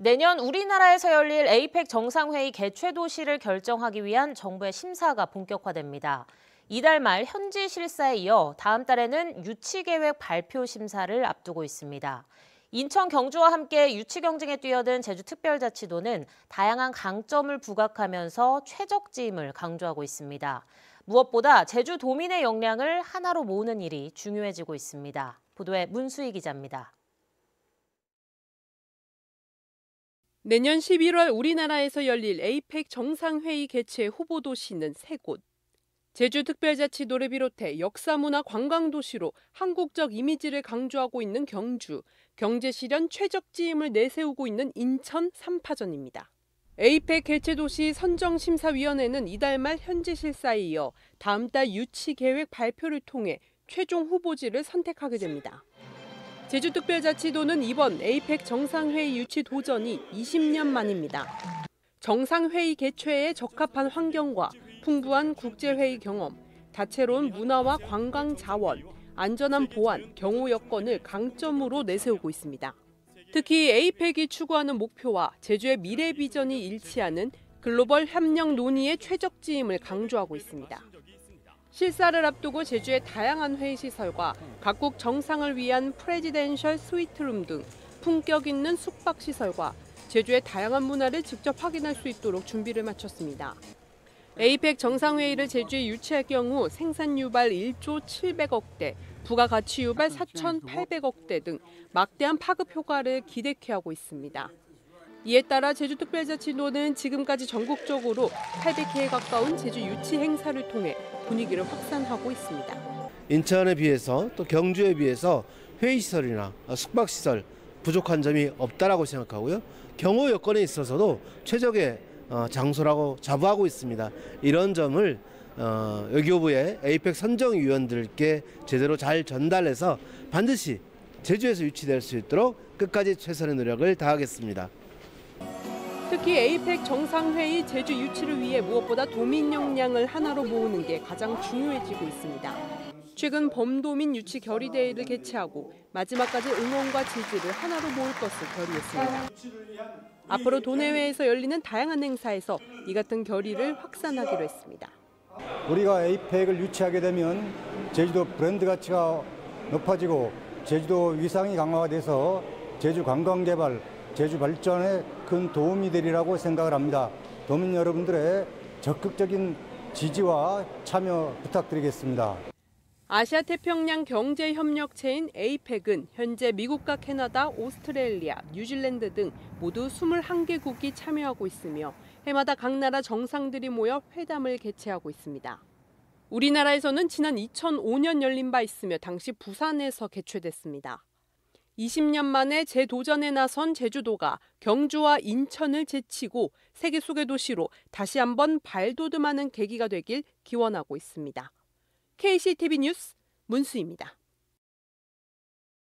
내년 우리나라에서 열릴 에이펙 정상회의 개최 도시를 결정하기 위한 정부의 심사가 본격화됩니다. 이달 말 현지 실사에 이어 다음 달에는 유치계획 발표 심사를 앞두고 있습니다. 인천, 경주와 함께 유치 경쟁에 뛰어든 제주특별자치도는 다양한 강점을 부각하면서 최적지임을 강조하고 있습니다. 무엇보다 제주도민의 역량을 하나로 모으는 일이 중요해지고 있습니다. 보도에 문수희 기자입니다. 내년 11월 우리나라에서 열릴 에이펙 정상회의 개최 후보 도시는 3곳. 제주특별자치도를 비롯해 역사문화 관광도시로 한국적 이미지를 강조하고 있는 경주, 경제실현 최적지임을 내세우고 있는 인천 3파전입니다. 에이펙 개최 도시 선정심사위원회는 이달 말 현지 실사에 이어 다음 달 유치 계획 발표를 통해 최종 후보지를 선택하게 됩니다. 제주특별자치도는 이번 에이펙 정상회의 유치 도전이 20년 만입니다. 정상회의 개최에 적합한 환경과 풍부한 국제회의 경험, 다채로운 문화와 관광 자원, 안전한 보안, 경호 여건을 강점으로 내세우고 있습니다. 특히 에이펙이 추구하는 목표와 제주의 미래 비전이 일치하는 글로벌 협력 논의의 최적지임을 강조하고 있습니다. 실사를 앞두고 제주의 다양한 회의시설과 각국 정상을 위한 프레지덴셜 스위트룸 등 품격 있는 숙박시설과 제주의 다양한 문화를 직접 확인할 수 있도록 준비를 마쳤습니다. 에이펙 정상회의를 제주에 유치할 경우 생산 유발 1조 700억 대, 부가가치 유발 4,800억 대 등 막대한 파급 효과를 기대케 하고 있습니다. 이에 따라 제주특별자치도는 지금까지 전국적으로 800회에 가까운 제주 유치 행사를 통해 분위기를 확산하고 있습니다. 인천에 비해서 또 경주에 비해서 회의시설이나 숙박시설 부족한 점이 없다라고 생각하고요. 경호 여건에 있어서도 최적의 장소라고 자부하고 있습니다. 이런 점을 외교부의 에이펙 선정위원들께 제대로 잘 전달해서 반드시 제주에서 유치될 수 있도록 끝까지 최선의 노력을 다하겠습니다. 특히 에이펙 정상회의 제주 유치를 위해 무엇보다 도민 역량을 하나로 모으는 게 가장 중요해지고 있습니다. 최근 범도민 유치 결의대회를 개최하고 마지막까지 응원과 지지를 하나로 모을 것을 결의했습니다. 앞으로 도내외에서 열리는 다양한 행사에서 이 같은 결의를 확산하기로 했습니다. 우리가 에이펙을 유치하게 되면 제주도 브랜드 가치가 높아지고 제주도 위상이 강화가 돼서 제주 관광 개발, 제주 발전에 큰 도움이 되리라고 생각을 합니다. 도민 여러분들의 적극적인 지지와 참여 부탁드리겠습니다. 아시아 태평양 경제협력체인 에이펙은 현재 미국과 캐나다, 오스트레일리아, 뉴질랜드 등 모두 21개국이 참여하고 있으며 해마다 각 나라 정상들이 모여 회담을 개최하고 있습니다. 우리나라에서는 지난 2005년 열린 바 있으며 당시 부산에서 개최됐습니다. 20년 만에 재도전에 나선 제주도가 경주와 인천을 제치고 세계 속의 도시로 다시 한번 발돋움하는 계기가 되길 기원하고 있습니다. KCTV 뉴스 문수희입니다.